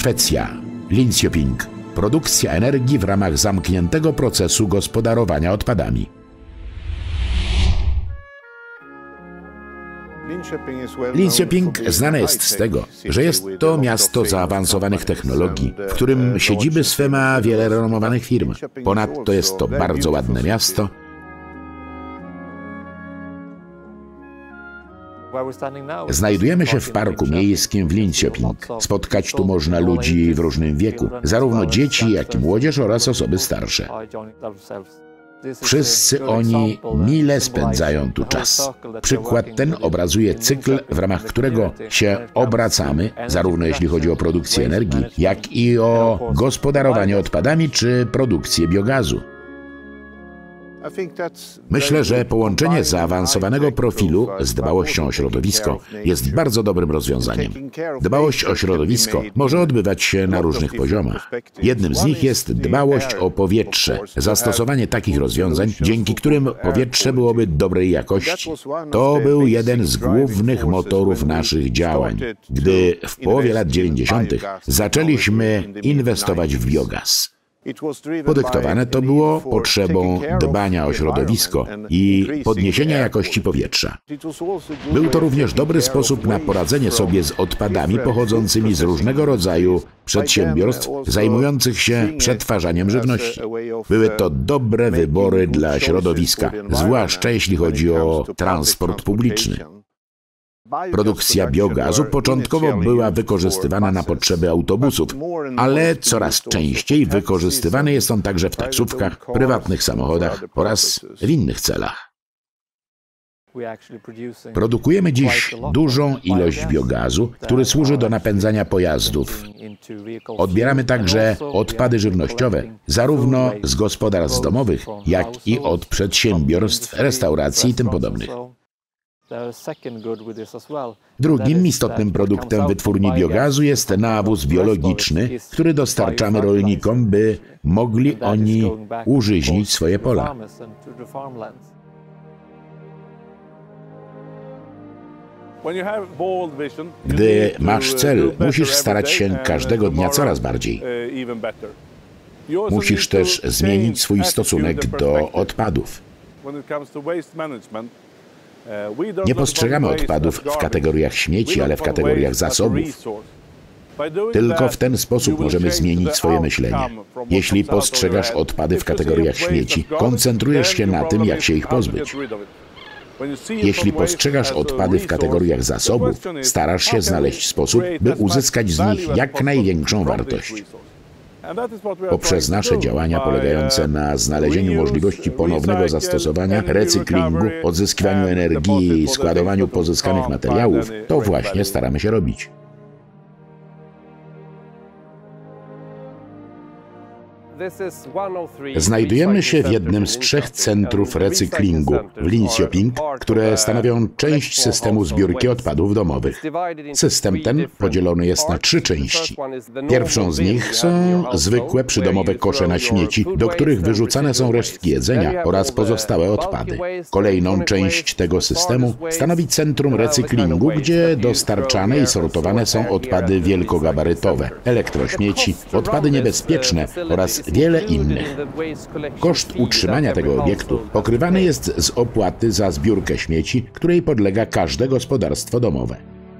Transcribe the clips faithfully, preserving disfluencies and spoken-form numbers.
Szwecja. Linköping. Produkcja energii w ramach zamkniętego procesu gospodarowania odpadami. Linköping znane jest z tego, że jest to miasto zaawansowanych technologii, w którym siedziby swe ma wiele renomowanych firm. Ponadto jest to bardzo ładne miasto. Znajdujemy się w parku miejskim w Linköping. Spotkać tu można ludzi w różnym wieku, zarówno dzieci, jak i młodzież oraz osoby starsze. Wszyscy oni mile spędzają tu czas. Przykład ten obrazuje cykl, w ramach którego się obracamy, zarówno jeśli chodzi o produkcję energii, jak i o gospodarowanie odpadami czy produkcję biogazu. Myślę, że połączenie zaawansowanego profilu z dbałością o środowisko jest bardzo dobrym rozwiązaniem. Dbałość o środowisko może odbywać się na różnych poziomach. Jednym z nich jest dbałość o powietrze, zastosowanie takich rozwiązań, dzięki którym powietrze byłoby dobrej jakości. To był jeden z głównych motorów naszych działań, gdy w połowie lat dziewięćdziesiątych zaczęliśmy inwestować w biogaz. Podyktowane to było potrzebą dbania o środowisko i podniesienia jakości powietrza. Był to również dobry sposób na poradzenie sobie z odpadami pochodzącymi z różnego rodzaju przedsiębiorstw zajmujących się przetwarzaniem żywności. Były to dobre wybory dla środowiska, zwłaszcza jeśli chodzi o transport publiczny. Produkcja biogazu początkowo była wykorzystywana na potrzeby autobusów, ale coraz częściej wykorzystywany jest on także w taksówkach, prywatnych samochodach oraz w innych celach. Produkujemy dziś dużą ilość biogazu, który służy do napędzania pojazdów. Odbieramy także odpady żywnościowe, zarówno z gospodarstw domowych, jak i od przedsiębiorstw, restauracji i tym podobnych. Drugim istotnym produktem wytwórni biogazu jest nawóz biologiczny, który dostarczamy rolnikom, by mogli oni użyźnić swoje pola. Gdy masz cel, musisz starać się każdego dnia coraz bardziej. Musisz też zmienić swój stosunek do odpadów. Nie postrzegamy odpadów w kategoriach śmieci, ale w kategoriach zasobów. Tylko w ten sposób możemy zmienić swoje myślenie. Jeśli postrzegasz odpady w kategoriach śmieci, koncentrujesz się na tym, jak się ich pozbyć. Jeśli postrzegasz odpady w kategoriach zasobów, starasz się znaleźć sposób, by uzyskać z nich jak największą wartość. Poprzez nasze działania polegające na znalezieniu możliwości ponownego zastosowania, recyklingu, odzyskiwaniu energii i składowaniu pozyskanych materiałów, to właśnie staramy się robić. Znajdujemy się w jednym z trzech centrów recyklingu w Linköping, które stanowią część systemu zbiórki odpadów domowych. System ten podzielony jest na trzy części. Pierwszą z nich są zwykłe przydomowe kosze na śmieci, do których wyrzucane są resztki jedzenia oraz pozostałe odpady. Kolejną część tego systemu stanowi centrum recyklingu, gdzie dostarczane i sortowane są odpady wielkogabarytowe, elektrośmieci, odpady niebezpieczne oraz wiele innych. Koszt utrzymania tego obiektu pokrywany jest z opłaty za zbiórkę śmieci, której podlega każde gospodarstwo domowe.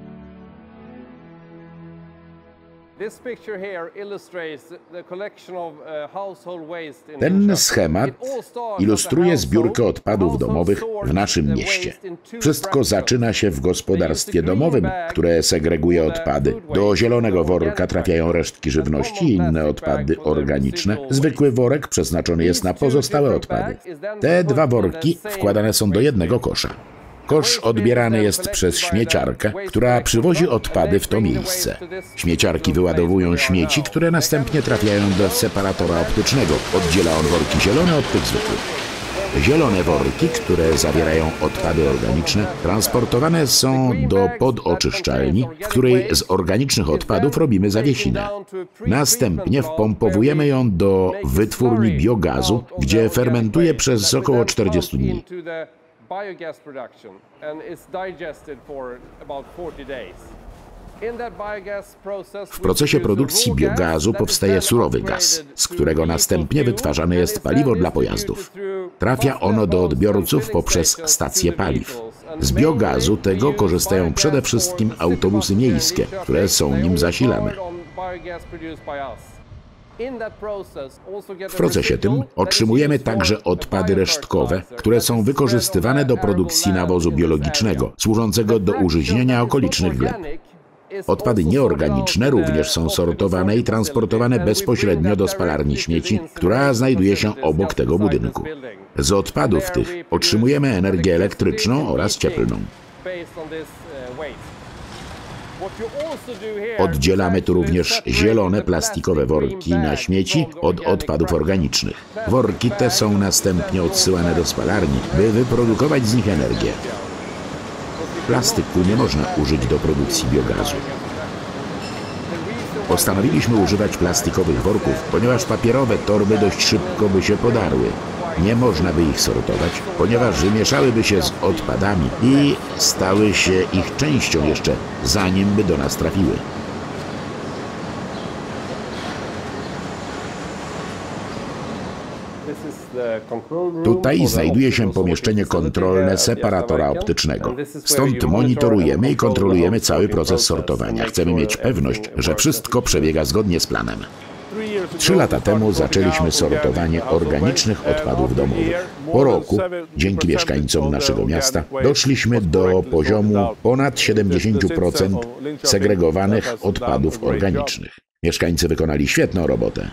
Ten schemat ilustruje zbiórkę odpadów domowych w naszym mieście. Wszystko zaczyna się w gospodarstwie domowym, które segreguje odpady. Do zielonego worka trafiają resztki żywności i inne odpady organiczne. Zwykły worek przeznaczony jest na pozostałe odpady. Te dwa worki wkładane są do jednego kosza. Kosz odbierany jest przez śmieciarkę, która przywozi odpady w to miejsce. Śmieciarki wyładowują śmieci, które następnie trafiają do separatora optycznego. Oddziela on worki zielone od tych zwykłych. Zielone worki, które zawierają odpady organiczne, transportowane są do podoczyszczalni, w której z organicznych odpadów robimy zawiesinę. Następnie wpompowujemy ją do wytwórni biogazu, gdzie fermentuje przez około czterdzieści dni. Biogas production and it's digested for about forty days. W procesie produkcji biogazu powstaje surowy gaz, z którego następnie wytwarzane jest paliwo dla pojazdów. Trafia ono do odbiorców poprzez stacje paliw. Z biogazu tego korzystają przede wszystkim autobusy miejskie, które są nim zasilane. W procesie tym otrzymujemy także odpady resztkowe, które są wykorzystywane do produkcji nawozu biologicznego, służącego do użyźnienia okolicznych gleb. Odpady nieorganiczne również są sortowane i transportowane bezpośrednio do spalarni śmieci, która znajduje się obok tego budynku. Z odpadów tych otrzymujemy energię elektryczną oraz cieplną. Oddzielamy tu również zielone plastikowe worki na śmieci od odpadów organicznych. Worki te są następnie odsyłane do spalarni, by wyprodukować z nich energię. Plastyku nie można użyć do produkcji biogazu. Postanowiliśmy używać plastikowych worków, ponieważ papierowe torby dość szybko by się podarły. Nie można by ich sortować, ponieważ wymieszałyby się z odpadami i stały się ich częścią jeszcze, zanim by do nas trafiły. Tutaj znajduje się pomieszczenie kontrolne separatora optycznego. Stąd monitorujemy i kontrolujemy cały proces sortowania. Chcemy mieć pewność, że wszystko przebiega zgodnie z planem. Trzy lata temu zaczęliśmy sortowanie organicznych odpadów domowych. Po roku, dzięki mieszkańcom naszego miasta, doszliśmy do poziomu ponad siedemdziesiąt procent segregowanych odpadów organicznych. Mieszkańcy wykonali świetną robotę.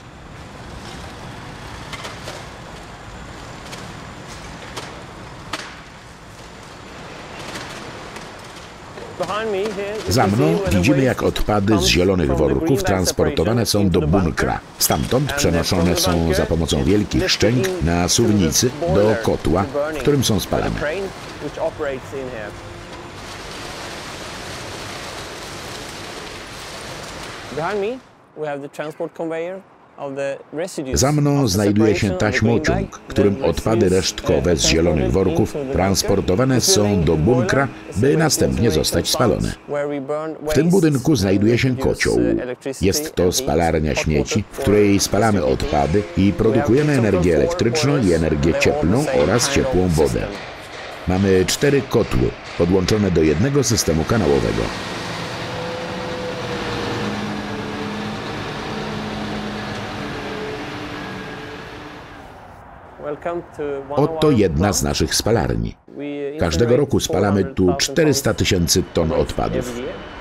Za mną widzimy, jak odpady z zielonych worków transportowane są do bunkra. Stamtąd przenoszone są za pomocą wielkich szczęk na suwnicy do kotła, w którym są spalane. Za mną znajduje się taśmociąg, którym odpady resztkowe z zielonych worków transportowane są do bunkra, by następnie zostać spalone. W tym budynku znajduje się kocioł. Jest to spalarnia śmieci, w której spalamy odpady i produkujemy energię elektryczną i energię cieplną oraz ciepłą wodę. Mamy cztery kotły podłączone do jednego systemu kanałowego. Oto jedna z naszych spalarni. Każdego roku spalamy tu czterysta tysięcy ton odpadów.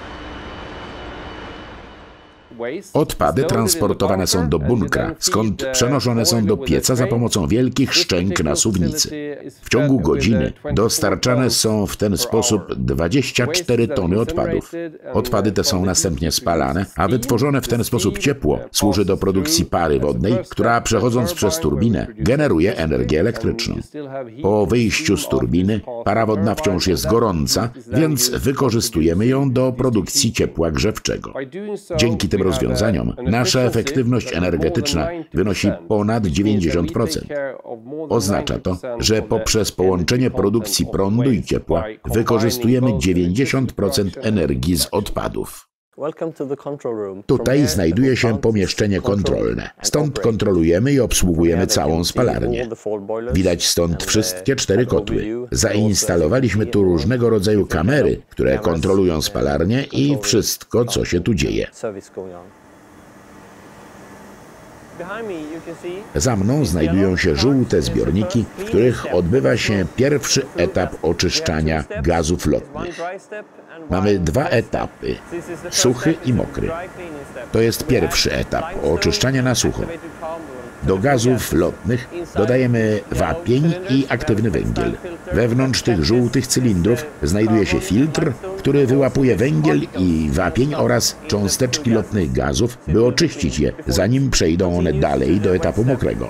Odpady transportowane są do bunkra, skąd przenoszone są do pieca za pomocą wielkich szczęk na suwnicy. W ciągu godziny dostarczane są w ten sposób dwadzieścia cztery tony odpadów. Odpady te są następnie spalane, a wytworzone w ten sposób ciepło służy do produkcji pary wodnej, która przechodząc przez turbinę generuje energię elektryczną. Po wyjściu z turbiny para wodna wciąż jest gorąca, więc wykorzystujemy ją do produkcji ciepła grzewczego. Dzięki tym rozwiązaniom nasza efektywność energetyczna wynosi ponad dziewięćdziesiąt procent. Oznacza to, że poprzez połączenie produkcji prądu i ciepła wykorzystujemy dziewięćdziesiąt procent energii z odpadów. Tutaj znajduje się pomieszczenie kontrolne. Stąd kontrolujemy i obsługujemy całą spalarnię. Widać stąd wszystkie cztery kotły. Zainstalowaliśmy tu różnego rodzaju kamery, które kontrolują spalarnię i wszystko, co się tu dzieje. Za mną znajdują się żółte zbiorniki, w których odbywa się pierwszy etap oczyszczania gazów lotnych. Mamy dwa etapy, suchy i mokry. To jest pierwszy etap oczyszczania na sucho. Do gazów lotnych dodajemy wapień i aktywny węgiel. Wewnątrz tych żółtych cylindrów znajduje się filtr, który wyłapuje węgiel i wapień oraz cząsteczki lotnych gazów, by oczyścić je, zanim przejdą one dalej do etapu mokrego.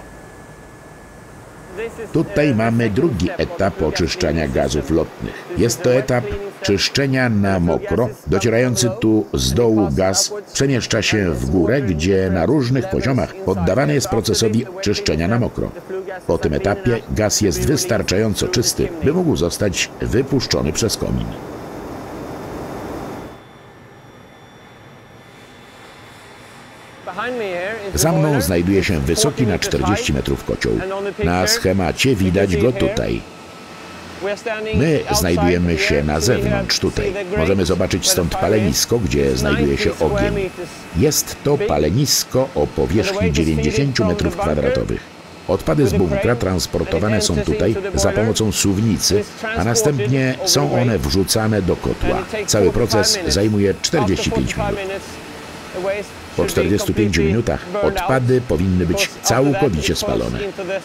Tutaj mamy drugi etap oczyszczania gazów lotnych. Jest to etap czyszczenia na mokro. Docierający tu z dołu gaz przemieszcza się w górę, gdzie na różnych poziomach poddawany jest procesowi czyszczenia na mokro. Po tym etapie gaz jest wystarczająco czysty, by mógł zostać wypuszczony przez komin. Za mną znajduje się wysoki na czterdzieści metrów kocioł. Na schemacie widać go tutaj. My znajdujemy się na zewnątrz tutaj. Możemy zobaczyć stąd palenisko, gdzie znajduje się ogień. Jest to palenisko o powierzchni dziewięćdziesiąt metrów kwadratowych. Odpady z bunkra transportowane są tutaj za pomocą suwnicy, a następnie są one wrzucane do kotła. Cały proces zajmuje czterdzieści pięć minut. Po czterdziestu pięciu minutach odpady powinny być całkowicie spalone.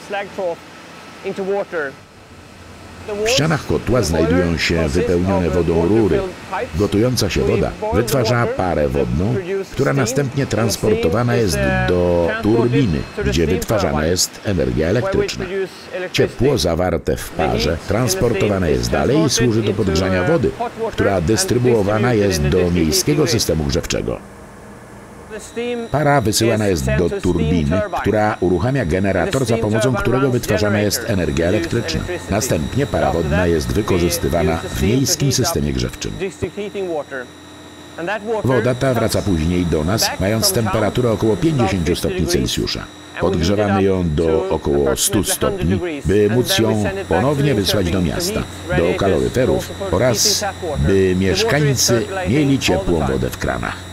W ścianach kotła znajdują się wypełnione wodą rury. Gotująca się woda wytwarza parę wodną, która następnie transportowana jest do turbiny, gdzie wytwarzana jest energia elektryczna. Ciepło zawarte w parze transportowane jest dalej i służy do podgrzania wody, która dystrybuowana jest do miejskiego systemu grzewczego. Para wysyłana jest do turbiny, która uruchamia generator, za pomocą którego wytwarzana jest energia elektryczna. Następnie para wodna jest wykorzystywana w miejskim systemie grzewczym. Woda ta wraca później do nas, mając temperaturę około pięćdziesiąt stopni Celsjusza. Podgrzewamy ją do około stu stopni, by móc ją ponownie wysłać do miasta, do kaloryferów oraz by mieszkańcy mieli ciepłą wodę w kranach.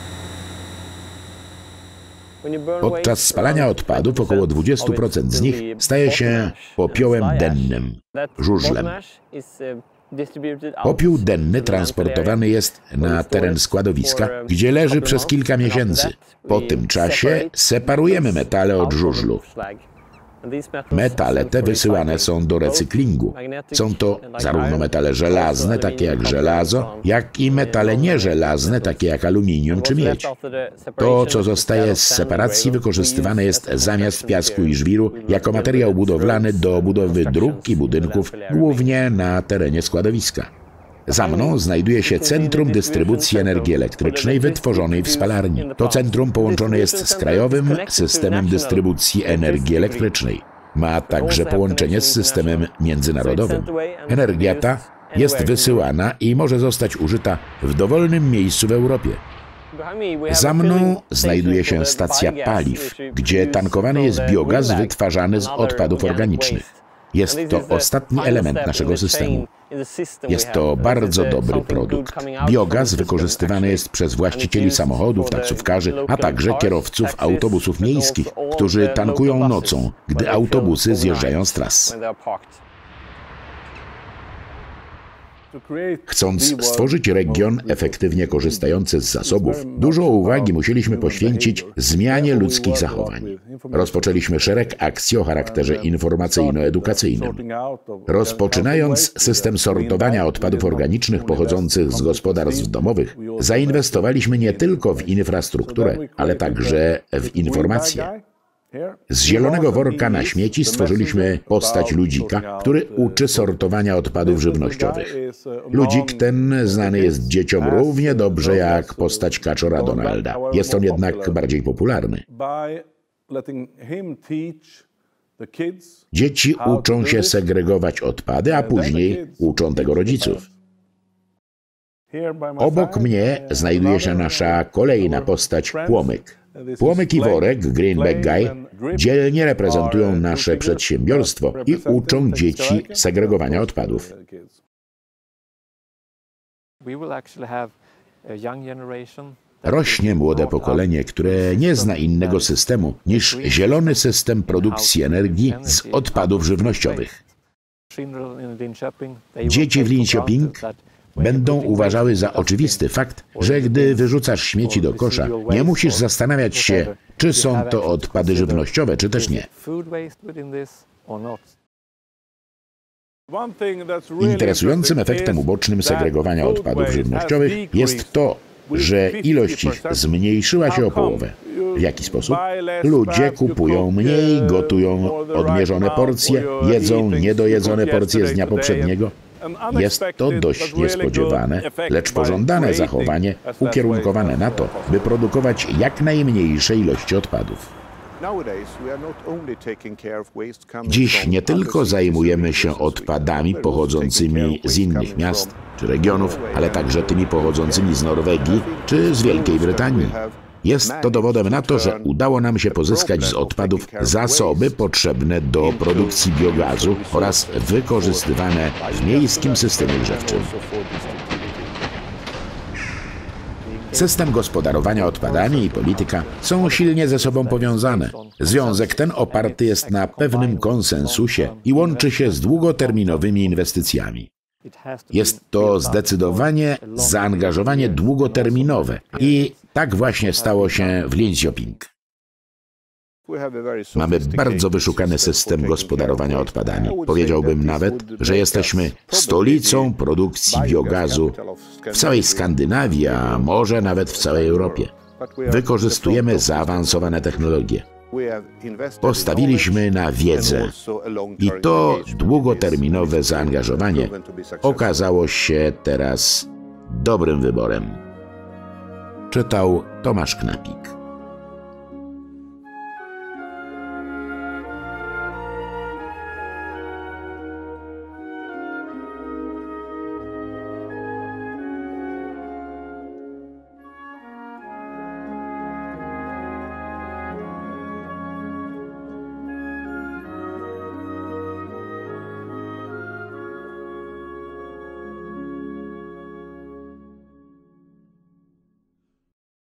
Podczas spalania odpadów około dwadzieścia procent z nich staje się popiołem dennym, żużlem. Popiół denny transportowany jest na teren składowiska, gdzie leży przez kilka miesięcy. Po tym czasie separujemy metale od żużlu. Metale te wysyłane są do recyklingu. Są to zarówno metale żelazne, takie jak żelazo, jak i metale nieżelazne, takie jak aluminium czy miedź. To, co zostaje z separacji, wykorzystywane jest zamiast piasku i żwiru jako materiał budowlany do budowy dróg i budynków, głównie na terenie składowiska. Za mną znajduje się Centrum Dystrybucji Energii Elektrycznej wytworzonej w spalarni. To centrum połączone jest z krajowym systemem dystrybucji energii elektrycznej. Ma także połączenie z systemem międzynarodowym. Energia ta jest wysyłana i może zostać użyta w dowolnym miejscu w Europie. Za mną znajduje się stacja paliw, gdzie tankowany jest biogaz wytwarzany z odpadów organicznych. Jest to ostatni element naszego systemu. Jest to bardzo dobry produkt. Biogaz wykorzystywany jest przez właścicieli samochodów, taksówkarzy, a także kierowców autobusów miejskich, którzy tankują nocą, gdy autobusy zjeżdżają z tras. Chcąc stworzyć region efektywnie korzystający z zasobów, dużo uwagi musieliśmy poświęcić zmianie ludzkich zachowań. Rozpoczęliśmy szereg akcji o charakterze informacyjno-edukacyjnym. Rozpoczynając system sortowania odpadów organicznych pochodzących z gospodarstw domowych, zainwestowaliśmy nie tylko w infrastrukturę, ale także w informacje. Z zielonego worka na śmieci stworzyliśmy postać ludzika, który uczy sortowania odpadów żywnościowych. Ludzik ten znany jest dzieciom równie dobrze jak postać kaczora Donalda. Jest on jednak bardziej popularny. Dzieci uczą się segregować odpady, a później uczą tego rodziców. Obok mnie znajduje się nasza kolejna postać Płomyk. Płomyk i Worek, Green Guy, dzielnie reprezentują nasze przedsiębiorstwo i uczą dzieci segregowania odpadów. Rośnie młode pokolenie, które nie zna innego systemu niż zielony system produkcji energii z odpadów żywnościowych. Dzieci w Linköping będą uważały za oczywisty fakt, że gdy wyrzucasz śmieci do kosza, nie musisz zastanawiać się, czy są to odpady żywnościowe, czy też nie. Interesującym efektem ubocznym segregowania odpadów żywnościowych jest to, że ilość ich zmniejszyła się o połowę. W jaki sposób? Ludzie kupują mniej, gotują odmierzone porcje, jedzą niedojedzone porcje z dnia poprzedniego. Jest to dość niespodziewane, lecz pożądane zachowanie ukierunkowane na to, by produkować jak najmniejsze ilości odpadów. Dziś nie tylko zajmujemy się odpadami pochodzącymi z innych miast czy regionów, ale także tymi pochodzącymi z Norwegii czy z Wielkiej Brytanii. Jest to dowodem na to, że udało nam się pozyskać z odpadów zasoby potrzebne do produkcji biogazu oraz wykorzystywane w miejskim systemie grzewczym. System gospodarowania odpadami i polityka są silnie ze sobą powiązane. Związek ten oparty jest na pewnym konsensusie i łączy się z długoterminowymi inwestycjami. Jest to zdecydowanie zaangażowanie długoterminowe i tak właśnie stało się w Linköping. Mamy bardzo wyszukany system gospodarowania odpadami. Powiedziałbym nawet, że jesteśmy stolicą produkcji biogazu w całej Skandynawii, a może nawet w całej Europie. Wykorzystujemy zaawansowane technologie. Postawiliśmy na wiedzę i to długoterminowe zaangażowanie okazało się teraz dobrym wyborem. Czytał Tomasz Knapik.